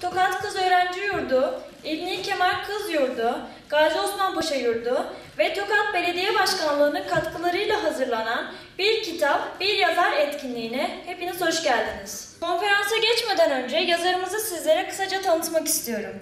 Tokat Kız Öğrenci Yurdu, İbni Kemal Kız Yurdu, Gazi Osman Paşa Yurdu ve Tokat Belediye Başkanlığı'nın katkılarıyla hazırlanan Bir Kitap, Bir Yazar etkinliğine hepiniz hoş geldiniz. Konferansa geçmeden önce yazarımızı sizlere kısaca tanıtmak istiyorum.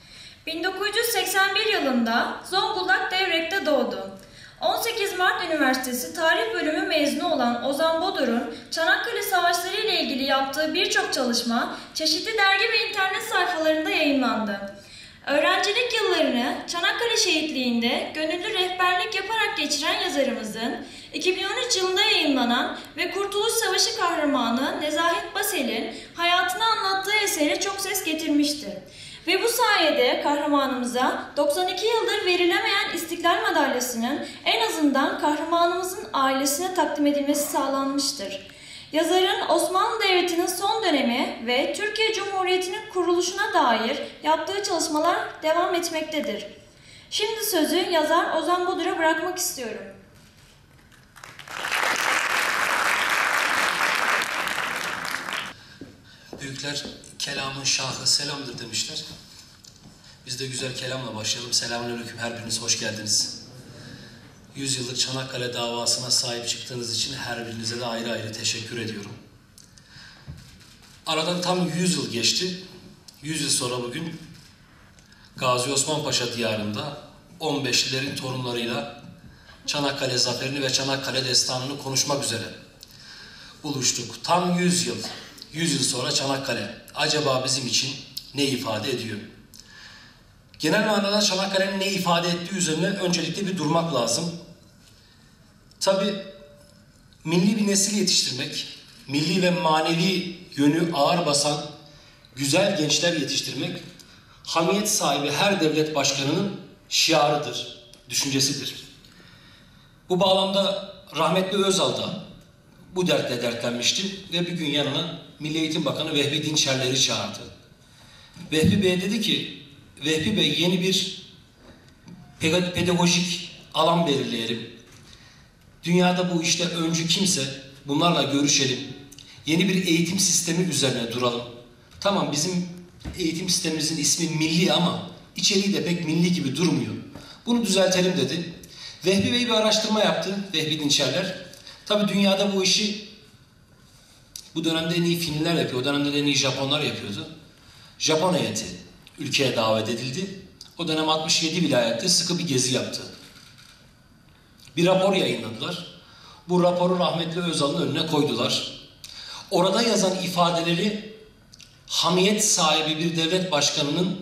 1981 yılında Zonguldak Devrek'te doğdu. 18 Mart Üniversitesi Tarih Bölümü mezunu olan Ozan Bodur'un Çanakkale Savaşları ile ilgili yaptığı birçok çalışma çeşitli dergi ve internet sayfalarında yayınlandı. Öğrencilik yıllarını Çanakkale Şehitliği'nde gönüllü rehberlik yaparak geçiren yazarımızın 2013 yılında yayınlanan ve Kurtuluş Savaşı kahramanı Nezahet Basel'in hayatını anlattığı eseri çok ses getirmişti. Ve bu sayede kahramanımıza 92 yıldır verilemeyen İstiklal Madalyası'nın en azından kahramanımızın ailesine takdim edilmesi sağlanmıştır. Yazarın Osmanlı Devleti'nin son dönemi ve Türkiye Cumhuriyeti'nin kuruluşuna dair yaptığı çalışmalar devam etmektedir. Şimdi sözü yazar Ozan Bodur'a bırakmak istiyorum. Büyükler kelamın şahı selamdır demişler. Biz de güzel kelamla başlayalım. Selamünaleyküm, her biriniz hoş geldiniz. 100 yıllık Çanakkale davasına sahip çıktığınız için her birinize de ayrı ayrı teşekkür ediyorum. Aradan tam 100 yıl geçti. 100 yıl sonra bugün Gazi Osman Paşa diyarında 15'lilerin torunlarıyla Çanakkale zaferini ve Çanakkale destanını konuşmak üzere buluştuk. Tam 100 yıl. 100 yıl sonra Çanakkale acaba bizim için ne ifade ediyor? Genel manada Çanakkale'nin ne ifade ettiği üzerine öncelikle bir durmak lazım. Tabii milli bir nesil yetiştirmek, milli ve manevi yönü ağır basan güzel gençler yetiştirmek, hamiyet sahibi her devlet başkanının şiarıdır, düşüncesidir. Bu bağlamda rahmetli Özal da bu dertle dertlenmişti ve bir gün yanına Milli Eğitim Bakanı Vehbi Dinçerler'i çağırdı. Vehbi Bey dedi ki, Vehbi Bey yeni bir pedagojik alan belirleyelim. Dünyada bu işte öncü kimse bunlarla görüşelim. Yeni bir eğitim sistemi üzerine duralım. Tamam, bizim eğitim sistemimizin ismi milli ama içeriği de pek milli gibi durmuyor. Bunu düzeltelim dedi. Vehbi Bey bir araştırma yaptı, Vehbi Dinçerler. Tabii dünyada bu işi bu dönemde en iyi Finliler yapıyor, o dönemde en iyi Japonlar yapıyordu. Japon heyeti ülkeye davet edildi. O dönem 67 vilayette sıkı bir gezi yaptı. Bir rapor yayınladılar. Bu raporu rahmetli Özal'ın önüne koydular. Orada yazan ifadeleri hamiyet sahibi bir devlet başkanının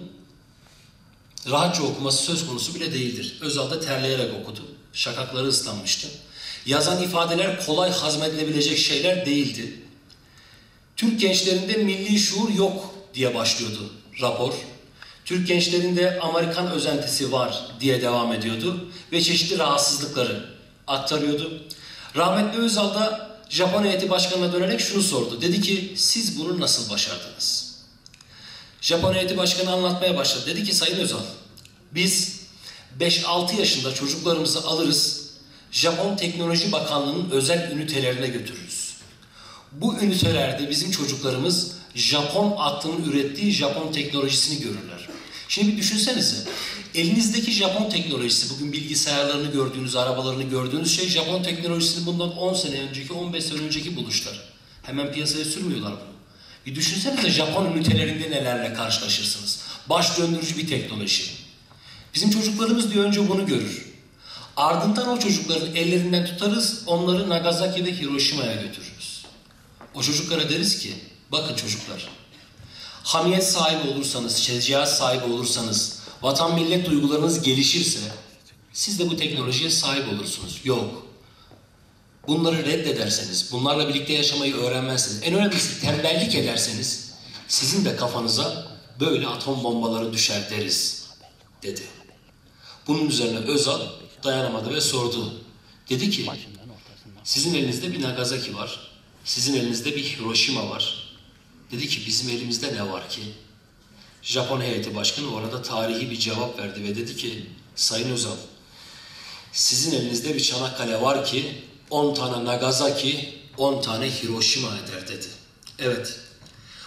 rahatça okuması söz konusu bile değildir. Özal da terleyerek okudu. Şakakları ıslanmıştı. Yazan ifadeler kolay hazmedilebilecek şeyler değildi. Türk gençlerinde milli şuur yok diye başlıyordu rapor. Türk gençlerinde Amerikan özentisi var diye devam ediyordu ve çeşitli rahatsızlıkları aktarıyordu. Rahmetli Özal da Japon heyeti başkanına dönerek şunu sordu. Dedi ki, siz bunu nasıl başardınız? Japon heyeti başkanı anlatmaya başladı. Dedi ki, Sayın Özal, biz 5-6 yaşında çocuklarımızı alırız, Japon Teknoloji Bakanlığı'nın özel ünitelerine götürürüz. Bu ünitelerde bizim çocuklarımız Japon aklının ürettiği Japon teknolojisini görürler. Şimdi bir düşünsenize, elinizdeki Japon teknolojisi, bugün bilgisayarlarını gördüğünüz, arabalarını gördüğünüz şey Japon teknolojisinin bundan 10 sene önceki, 15 sene önceki buluşlar. Hemen piyasaya sürmüyorlar bunu. Bir düşünsenize Japon ünitelerinde nelerle karşılaşırsınız. Baş döndürücü bir teknoloji. Bizim çocuklarımız diyor önce bunu görür. Ardından o çocukların ellerinden tutarız, onları Nagasaki ve Hiroşima'ya götürürüz. O çocuklara deriz ki, bakın çocuklar, hamiyet sahibi olursanız, şecaat sahibi olursanız, vatan millet duygularınız gelişirse, siz de bu teknolojiye sahip olursunuz. Yok. Bunları reddederseniz, bunlarla birlikte yaşamayı öğrenmezseniz, en önemlisi tembellik ederseniz, sizin de kafanıza böyle atom bombaları düşer deriz, dedi. Bunun üzerine Özal dayanamadı ve sordu. Dedi ki, sizin elinizde bir Nagasaki var, sizin elinizde bir Hiroşima var. Dedi ki, bizim elimizde ne var ki? Japon heyeti başkanı orada tarihi bir cevap verdi ve dedi ki, Sayın Özal, sizin elinizde bir Çanakkale var ki 10 tane Nagasaki, 10 tane Hiroşima eder dedi. Evet,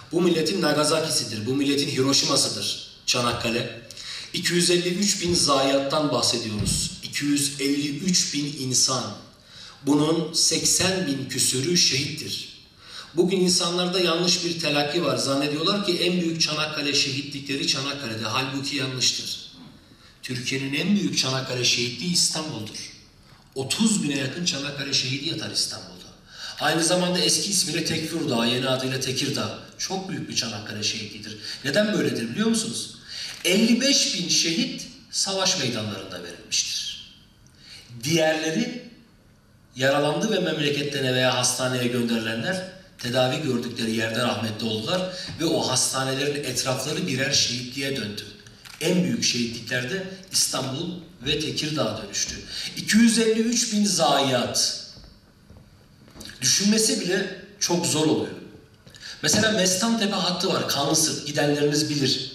Bu milletin Nagasaki'sidir, bu milletin Hiroşima'sıdır Çanakkale. 253 bin zayiattan bahsediyoruz. 253 bin insan. Bunun 80 bin küsürü şehittir. Bugün insanlarda yanlış bir telakki var. Zannediyorlar ki en büyük Çanakkale şehitlikleri Çanakkale'de. Halbuki yanlıştır. Türkiye'nin en büyük Çanakkale şehitliği İstanbul'dur. 30 bine yakın Çanakkale şehidi yatar İstanbul'da. Aynı zamanda eski ismiyle Tekfirdağ, yeni adıyla Tekirdağ. Çok büyük bir Çanakkale şehitliğidir. Neden böyledir biliyor musunuz? 55 bin şehit savaş meydanlarında verilmiştir. Diğerleri yaralandı ve memleketlerine veya hastaneye gönderilenler tedavi gördükleri yerde rahmetli oldular ve o hastanelerin etrafları birer şehitliğe döndü. En büyük şehitliklerde İstanbul ve Tekirdağ dönüştü. 253 bin zayiat. Düşünmesi bile çok zor oluyor. Mesela Mestantepe hattı var, Kanlısırt, gidenleriniz bilir.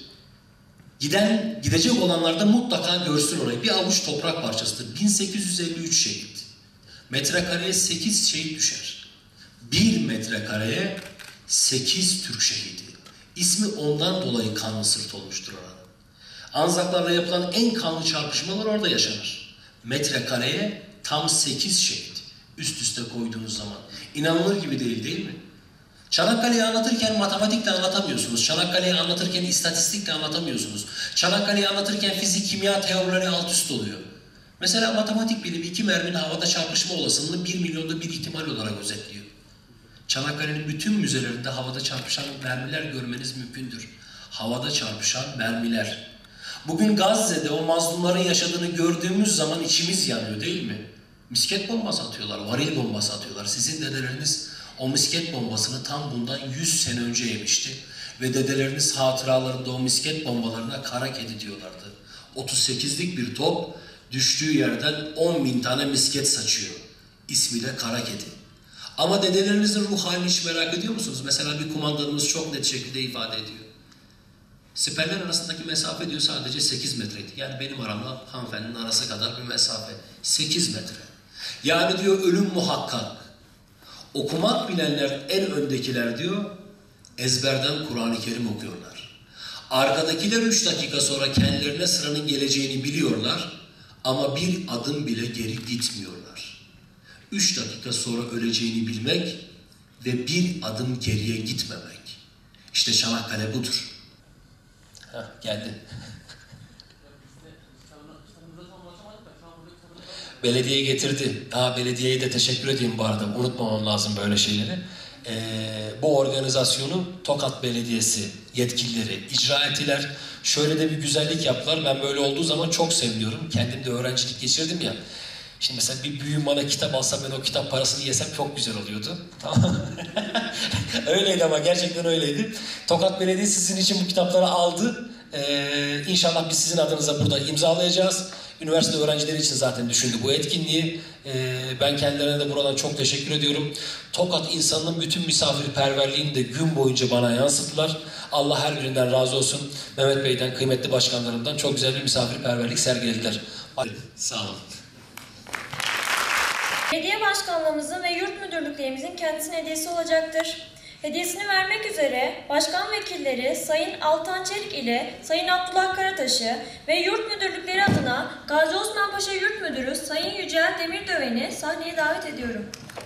Gidecek olanlar da mutlaka görsün orayı. Bir avuç toprak parçasıdır. 1853 şehit. Metrekareye 8 şehit düşer. 1 metrekareye 8 Türk şehidi. İsmi ondan dolayı Kanlısırt olmuştur oranın. Anzaklarla yapılan en kanlı çarpışmalar orada yaşanır. Metrekareye tam 8 şehit. Üst üste koyduğunuz zaman. İnanılır gibi değil mi? Çanakkale'yi anlatırken matematikle anlatamıyorsunuz. Çanakkale'yi anlatırken istatistikle anlatamıyorsunuz. Çanakkale'yi anlatırken fizik, kimya teorileri alt üst oluyor. Mesela matematik bilimi 2 merminin havada çarpışma olasılığını 1 milyonda bir ihtimal olarak özetliyor. Çanakkale'nin bütün müzelerinde havada çarpışan mermiler görmeniz mümkündür. Havada çarpışan mermiler. Bugün Gazze'de o mazlumların yaşadığını gördüğümüz zaman içimiz yanıyor değil mi? Misket bombası atıyorlar, varil bombası atıyorlar. Sizin dedeleriniz o misket bombasını tam bundan 100 sene önce yemişti. Ve dedeleriniz hatıralarında o misket bombalarına kara kedi diyorlardı. 38'lik bir top düştüğü yerden 10.000 tane misket saçıyor. İsmi de kara kedi. Ama dedelerinizin ruh halini hiç merak ediyor musunuz? Mesela bir kumandanımız çok net şekilde ifade ediyor. Siperler arasındaki mesafe diyor sadece 8 metreydi. Yani benim aramla hanımefendinin arası kadar bir mesafe. 8 metre. Yani diyor ölüm muhakkak. Okumak bilenler en öndekiler diyor ezberden Kur'an-ı Kerim okuyorlar. Arkadakiler 3 dakika sonra kendilerine sıranın geleceğini biliyorlar ama bir adım bile geri gitmiyorlar. 3 dakika sonra öleceğini bilmek ve bir adım geriye gitmemek. İşte Çanakkale budur. Geldi. Belediye getirdi. Belediyeye de teşekkür edeyim bu arada. Unutmamam lazım böyle şeyleri. Bu organizasyonu Tokat Belediyesi yetkilileri icra ettiler. Şöyle de bir güzellik yaptılar. Ben böyle olduğu zaman çok seviniyorum. Kendim de öğrencilik geçirdim ya. Şimdi mesela bir büyüğüm bana kitap alsa ben o kitap parasını yesem çok güzel oluyordu. Tamam. Öyleydi ama gerçekten öyleydi. Tokat Belediyesi sizin için bu kitapları aldı. İnşallah biz sizin adınıza burada imzalayacağız. Üniversite öğrencileri için zaten düşündü bu etkinliği. Ben kendilerine de buradan çok teşekkür ediyorum. Tokat insanının bütün misafirperverliğini de gün boyunca bana yansıttılar. Allah her birinden razı olsun. Mehmet Bey'den, kıymetli başkanlarımdan çok güzel bir misafirperverlik sergilediler. Sağ olun. Belediye başkanlığımızın ve yurt müdürlüklerimizin kendisine hediyesi olacaktır. Hediyesini vermek üzere başkan vekilleri Sayın Altan Çelik ile Sayın Abdullah Karataş'ı ve yurt müdürlükleri adına Gazi Osman Paşa Yurt Müdürü Sayın Yücel Demirdöven'i sahneye davet ediyorum.